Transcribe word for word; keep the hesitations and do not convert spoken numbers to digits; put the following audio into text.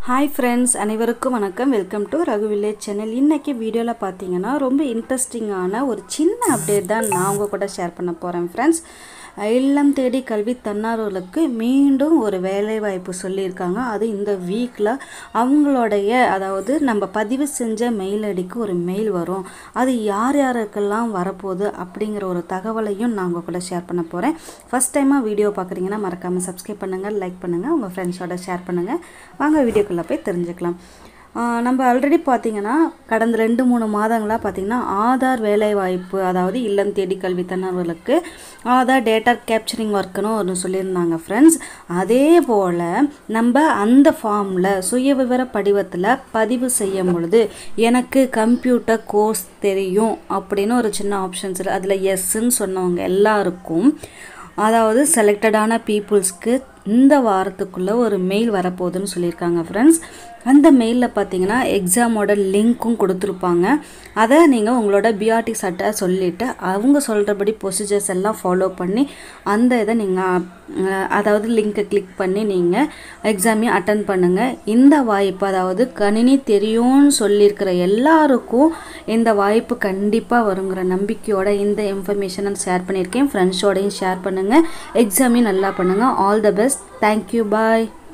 Hi friends, அனைவருக்கும் வணக்கம். Welcome to Raghu village channel. இன்னைக்கு வீடியோல பாத்தீங்கன்னா ரொம்ப இன்ட்ரஸ்டிங்கான ஒரு சின்ன அப்டேட் தான் நான் உங்க கூட ஷேர் பண்ண போறேன் फ्रेंड्स. இல்லம் தேடி கல்வி தன்னார்வலர்களுக்கு மீண்டும் ஒரு வேலை வாய்ப்பு சொல்லியிருக்காங்க. அது இந்த வீக்ல அவங்களுடைய அதாவது நம்ம பதிவு செஞ்ச மெயில் ஐடிக்கு ஒரு மெயில் வரும். அது யார் யாருக்கெல்லாம் வரப்போகுது அப்படிங்கிற ஒரு தகவலையும் நான் உங்க கூட ஷேர் பண்ண போறேன். ஃபர்ஸ்ட் டைமா வீடியோ பார்க்குறீங்கன்னா மறக்காம சப்ஸ்கிரைப் பண்ணுங்க, லைக் பண்ணுங்க, உங்க ஃப்ரெண்ட்ஸோட ஷேர் பண்ணுங்க. வாங்க வீடியோக்குள்ள போய் தெரிஞ்சுக்கலாம். நம்ம ஆல்ரெடி பார்த்தீங்கன்னா கடந்த ரெண்டு மூணு மாதங்களாக பார்த்தீங்கன்னா ஆதார் வேலைவாய்ப்பு அதாவது இல்லம் தேடி கல்வி தன்னார்வலர்களுக்கு ஆதார் டேட்டா கேப்சரிங் ஒர்க்குன்னு ஒன்று சொல்லியிருந்தாங்க ஃப்ரெண்ட்ஸ். அதே போல் நம்ம அந்த ஃபார்மில் சுய விவர படிவத்தில் பதிவு செய்யும் பொழுது எனக்கு கம்ப்யூட்டர் கோர்ஸ் தெரியும் அப்படின்னு ஒரு சின்ன ஆப்ஷன்ஸ் இருக்குது. அதில் எஸ்ன்னு சொன்னவங்க எல்லாருக்கும் அதாவது செலக்டடான பீப்புள்ஸ்க்கு இந்த வாரத்துக்குள்ளே ஒரு மெயில் வரப்போகுதுன்னு சொல்லியிருக்காங்க ஃப்ரெண்ட்ஸ். அந்த மெயிலில் பார்த்தீங்கன்னா எக்ஸாமோட லிங்க்கும் கொடுத்துருப்பாங்க. அதை நீங்கள் உங்களோட பிஆர்டி சட்டை சொல்லிவிட்டு அவங்க சொல்கிறபடி ப்ரொசீஜர்ஸ் எல்லாம் ஃபாலோ பண்ணி அந்த இதை நீங்கள் அதாவது லிங்க்கை கிளிக் பண்ணி நீங்கள் எக்ஸாமையும் அட்டன் பண்ணுங்கள். இந்த வாய்ப்பு அதாவது கணினி தெரியும்னு சொல்லியிருக்கிற எல்லாருக்கும் இந்த வாய்ப்பு கண்டிப்பாக வருங்கிற நம்பிக்கையோட இந்த இன்ஃபர்மேஷனை ஷேர் பண்ணியிருக்கேன். ஃப்ரெண்ட்ஸோடையும் ஷேர் பண்ணுங்கள். எக்ஸாமையும் நல்லா பண்ணுங்கள். All the best. Thank you. Bye.